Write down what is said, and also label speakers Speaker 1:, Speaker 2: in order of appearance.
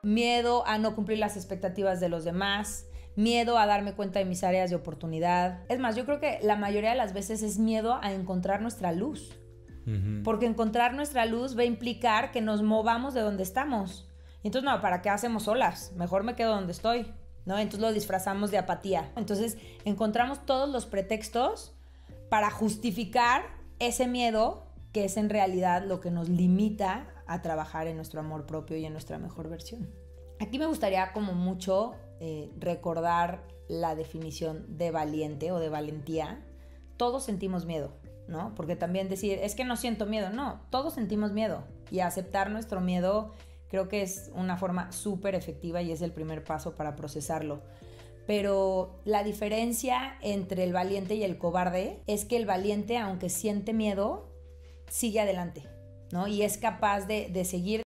Speaker 1: miedo a no cumplir las expectativas de los demás, miedo a darme cuenta de mis áreas de oportunidad. Es más, yo creo que la mayoría de las veces es miedo a encontrar nuestra luz. Porque encontrar nuestra luz va a implicar que nos movamos de donde estamos. Y entonces, no, ¿para qué hacemos olas? Mejor me quedo donde estoy, ¿no? Entonces lo disfrazamos de apatía. Entonces encontramos todos los pretextos para justificar ese miedo que es en realidad lo que nos limita a trabajar en nuestro amor propio y en nuestra mejor versión. Aquí me gustaría como mucho recordar la definición de valiente o de valentía. Todos sentimos miedo, ¿no? Porque también decir, es que no siento miedo. No, todos sentimos miedo. Y aceptar nuestro miedo creo que es una forma súper efectiva y es el primer paso para procesarlo. Pero la diferencia entre el valiente y el cobarde es que el valiente, aunque siente miedo, sigue adelante, ¿no? Y es capaz de seguir